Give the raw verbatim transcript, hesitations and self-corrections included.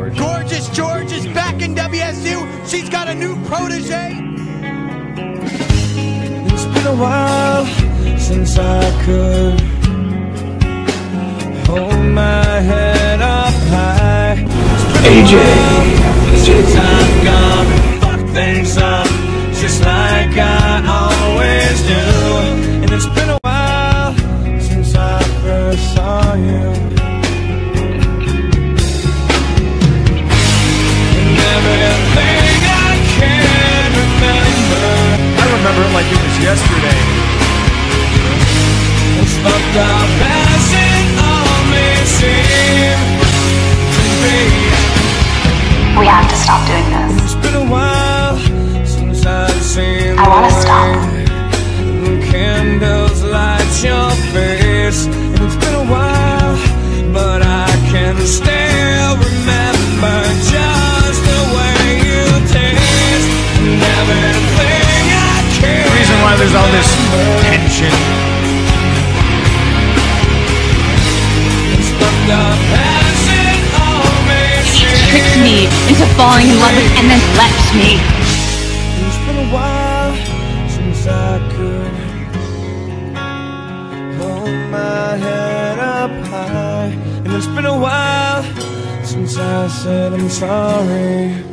George. Gorgeous George is back in W S U. She's got a new protege. It's been a while since I could hold my head up high. A J. Since I've gone and fucked things up, just like I always do. And it's been a while since I first saw you. And everything I can remember, I remember it like it was yesterday. it's fucked up as it all may seem to be. We have to stop doing this. It's been a while since I've seen I wanna stop. the candles light your face. And it's been a while, but I can still remember just the way you taste. And everything I can. The reason why there's all this tension. It's fucked up as it all may seem. Tricks me into falling in love with and then left me. It's been a while since I could hold my head up high. And it's been a while since I said I'm sorry.